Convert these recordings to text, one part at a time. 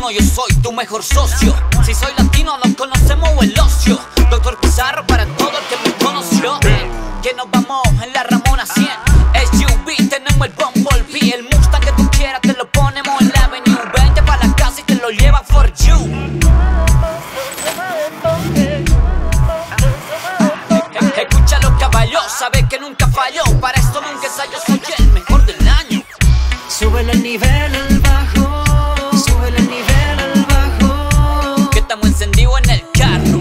uno, yo soy tu mejor socio. Si soy latino nos conocemos o el ocio. Doctor Pizarro para todo el que me conoció. Que nos vamos en la Ramona 100 SUV, tenemos el Bumblebee. El Mustang que tú quieras te lo ponemos en la Avenue. Vente para la casa y te lo llevan for you. Escucha los caballos, sabes que nunca falló. Para esto nunca ensayo, soy el mejor del año. Súbele el nivel al bajo, súbele el nivel al bajo. Que estamos encendidos en el carro.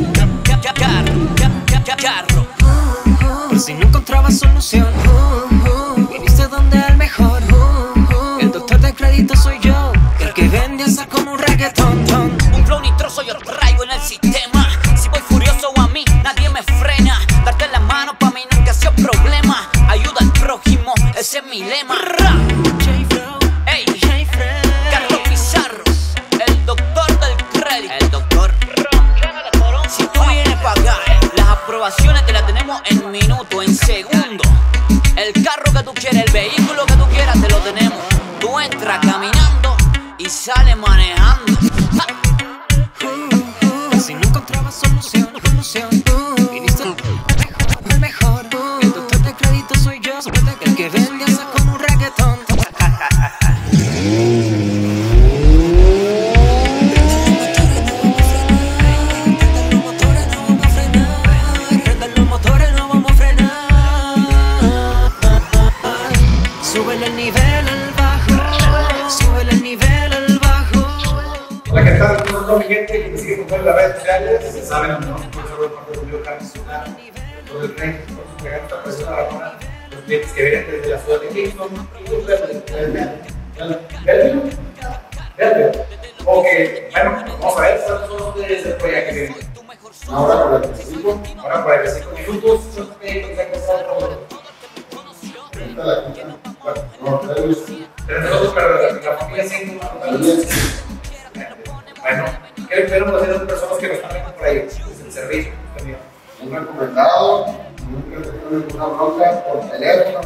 Carro. Por si no encontrabas solución, viniste donde el mejor. El doctor de crédito soy yo, el que vende hasta como un reggaetón. Un flow nitroso yo traigo en el sistema. Si voy furioso a mí, nadie me frena. Darte la mano pa' mí nunca ha sido problema. Ayuda al prójimo, ese es mi lema. Ey, Carlos Pizarro, el doctor del crédito. El doctor. Si tú vienes pa' acá, las aprobaciones te las tenemos en minutos, en segundos. El carro que tú quieres, el vehículo que tú quieras, te lo tenemos. Tú entras caminando y sales manejando. Si no encontrabas solución, viniste el mejor. El doctor de crédito soy yo, el que vende hasta como un reggaetón. Súbele el nivel al bajo, súbele el nivel al bajo. Hola, ¿qué tal? ¿Cómo están, mi gente? Que me siguen por las redes sociales. Se saben, ¿no? Por eso voy a partir de Julio Carlos, todo el tren, con su regata, pues una vacuna. Los clientes que vienen desde la ciudad de Kingston y los Bellevue. Ok, bueno, vamos a ver, ¿cuántos son ustedes después ya que vienen? Una hora 45, ahora 45 minutos. Yo tengo que empezar por... Pero nosotros, pero la familia siempre bueno, ¿qué le podemos hacer a las personas que nos están viendo por ahí? Desde el servicio también. Muy recomendado, nunca tengo ninguna bronca por teléfono,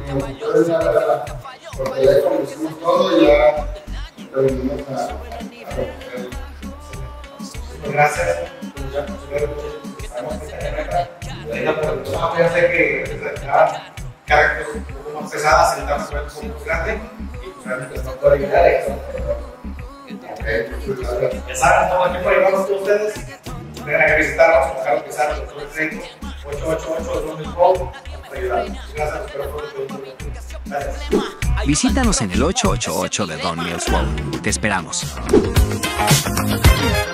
por teléfono hicimos todo y ya lo venimos a recoger. Gracias. Ya sé que cargas un poco más pesadas, el tamaño un poco más grande y pues realmente no puede ayudar eso. Ya saben, estamos aquí por ayudarnos con ustedes. Vengan a visitarnos, buscar a Pizarro, el doctor Trejo, 888 de Londres Road, para ayudarnos. Gracias, espero que gracias. Visítanos en el 888 de Don Mills Road. Te esperamos.